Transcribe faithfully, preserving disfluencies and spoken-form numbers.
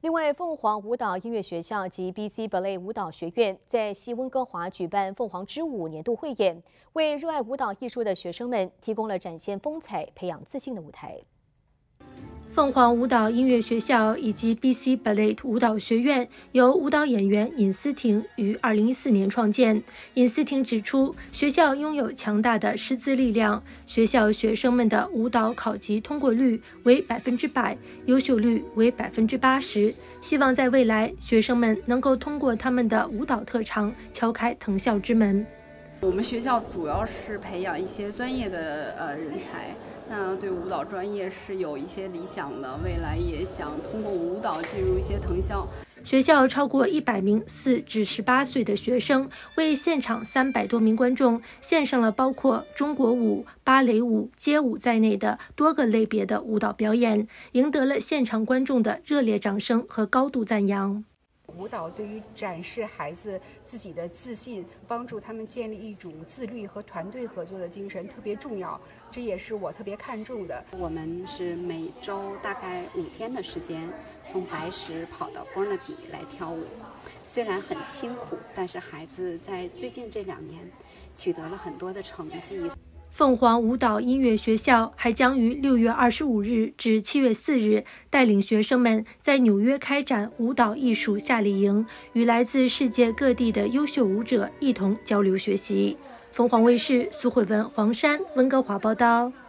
另外，凤凰舞蹈音乐学校及 B C Ballet 舞蹈学院在西温哥华举办凤凰之舞年度汇演，为热爱舞蹈艺术的学生们提供了展现风采、培养自信的舞台。 凤凰舞蹈音乐学校以及 B C Ballet 舞蹈学院由舞蹈演员尹思婷于二零一四年创建。尹思婷指出，学校拥有强大的师资力量，学校学生们的舞蹈考级通过率为百分之百，优秀率为百分之八十。希望在未来，学生们能够通过他们的舞蹈特长敲开藤校之门。 我们学校主要是培养一些专业的呃人才。那对舞蹈专业是有一些理想的，未来也想通过舞蹈进入一些藤校。 学校超过一百名四至十八岁的学生，为现场三百多名观众献上了包括中国舞、芭蕾舞、街舞在内的多个类别的舞蹈表演，赢得了现场观众的热烈掌声和高度赞扬。 舞蹈对于展示孩子自己的自信，帮助他们建立一种自律和团队合作的精神特别重要，这也是我特别看重的。 我们是每周大概五天的时间，从白石跑到伯纳比来跳舞。虽然很辛苦，但是孩子在最近这两年取得了很多的成绩。 凤凰舞蹈音乐学校还将于六月二十五日至七月四日带领学生们在纽约开展舞蹈艺术夏令营，与来自世界各地的优秀舞者一同交流学习。凤凰卫视苏慧文、黄山温哥华报道。